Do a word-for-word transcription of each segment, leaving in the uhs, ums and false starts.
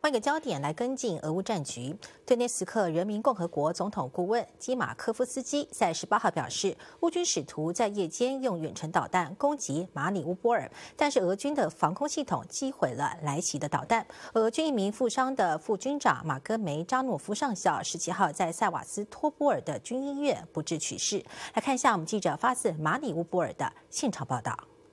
换个焦点来跟进俄乌战局。顿涅茨克人民共和国总统顾问基马科夫斯基在十八号表示，乌军试图在夜间用远程导弹攻击马里乌波尔，但是俄军的防空系统击毁了来袭的导弹。俄军一名负伤的副军长马戈梅扎诺夫上校十七号在塞瓦斯托波尔的军医院不治去世。来看一下我们记者发自马里乌波尔的现场报道。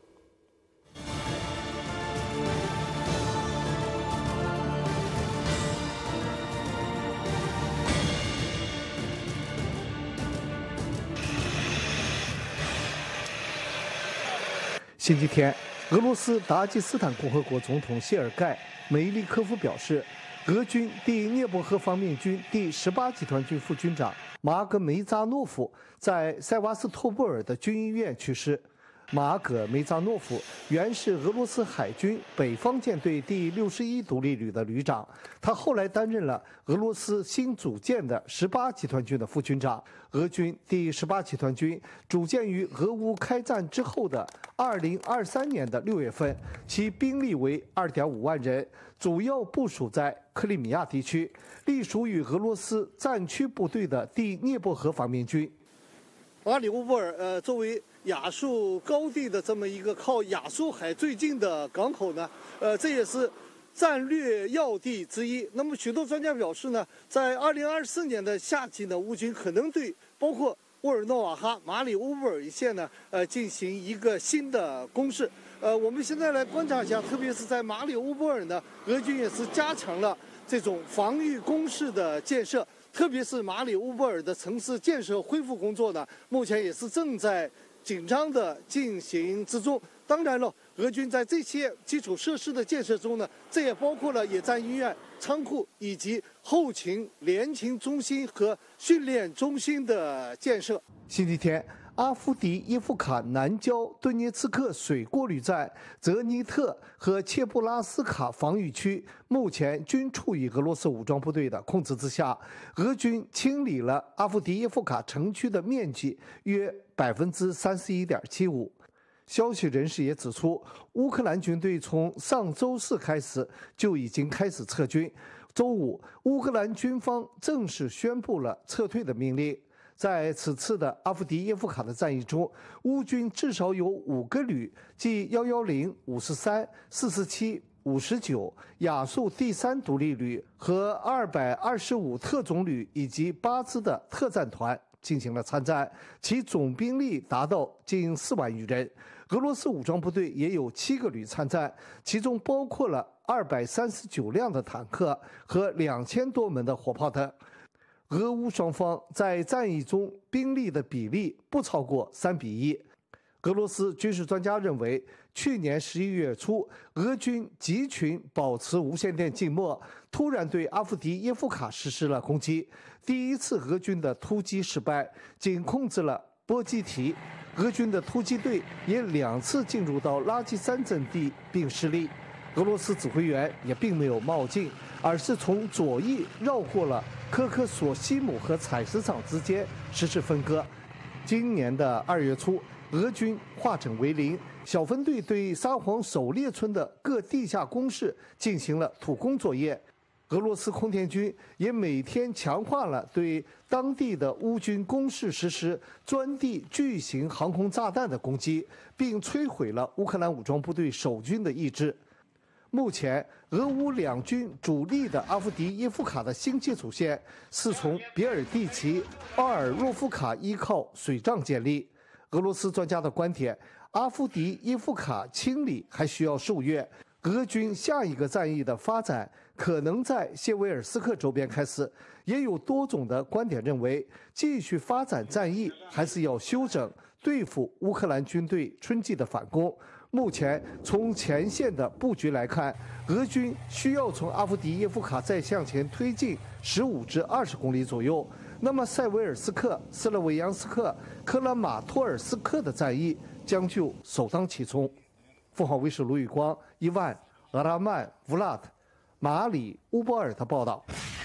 星期天，俄罗斯达吉斯坦共和国总统谢尔盖·梅利科夫表示，俄军第聂伯河方面军第十八集团军副军长马戈梅扎诺夫在塞瓦斯托波尔的军医院去世。马戈梅扎诺夫原是俄罗斯海军北方舰队第六十一独立旅的旅长，他后来担任了俄罗斯新组建的十八集团军的副军长。俄军第十八集团军组建于俄乌开战之后的二零二三年的六月份，其兵力为二点五万人，主要部署在克里米亚地区，隶属于俄罗斯战区部队的第聂伯河方面军。 马里乌波尔，呃，作为亚速高地的这么一个靠亚速海最近的港口呢，呃，这也是战略要地之一。那么，许多专家表示呢，在二零二四年的夏季呢，乌军可能对包括沃尔诺瓦哈、马里乌波尔一线呢，呃，进行一个新的攻势。呃，我们现在来观察一下，特别是在马里乌波尔呢，俄军也是加强了这种防御工事的建设。特别是马里乌波尔的城市建设恢复工作呢，目前也是正在紧张的进行之中。当然了，俄军在这些基础设施的建设中呢，这也包括了野战医院、仓库以及后勤联勤中心和训练中心的建设。 星期天，阿夫迪耶夫卡南郊顿涅茨克水过滤站、泽尼特和切布拉斯卡防御区目前均处于俄罗斯武装部队的控制之下。俄军清理了阿夫迪耶夫卡城区的面积约百分之三十一点七五。消息人士也指出，乌克兰军队从上周四开始就已经开始撤军。周五，乌克兰军方正式宣布了撤退的命令。在此次的阿夫迪耶夫卡的战役中，乌军至少有五个旅，即一一零、五十三、四十七、五十九亚速第三独立旅和二百二十五特种旅以及八支的特战团进行了参战，其总兵力达到近四万余人。俄罗斯武装部队也有七个旅参战，其中包括了二百三十九辆的坦克和两千多门的火炮等。俄乌双方在战役中兵力的比例不超过三比一。俄罗斯军事专家认为，去年十一月初，俄军集群保持无线电静默，突然对阿夫迪耶夫卡实施了攻击。第一次俄军的突击失败，仅控制了波基提。俄军的突击队也两次进入到拉基山阵地并失利。俄罗斯指挥员也并没有冒进，而是从左翼绕过了科科索西姆和采石场之间实施分割。今年的二月初，俄军化整为零，小分队对沙皇狩猎村的各地下工事进行了土工作业。俄罗斯空天军也每天强化了对当地的乌军工事实施钻地巨型航空炸弹的攻击，并摧毁了乌克兰武装部队守军的意志。目前，俄乌两军主力的阿夫迪耶夫卡的新基础线是从别尔蒂奇、奥尔洛夫卡依靠水仗建立。俄罗斯专家的观点，阿夫迪耶夫卡清理还需要数月，俄军下一个战役的发展可能在谢维尔斯克周边开始。也有多种的观点认为，继续发展战役还是要休整，对付乌克兰军队春季的反攻。目前，从前线的布局来看，俄军需要从阿夫迪耶夫卡再向前推进十五至二十公里左右。那么，塞维尔斯克、斯洛维扬斯克、克拉马托尔斯克的战役将就首当其冲。凤凰卫视卢宇光、伊万、俄拉曼、乌拉特、马里乌波尔的报道。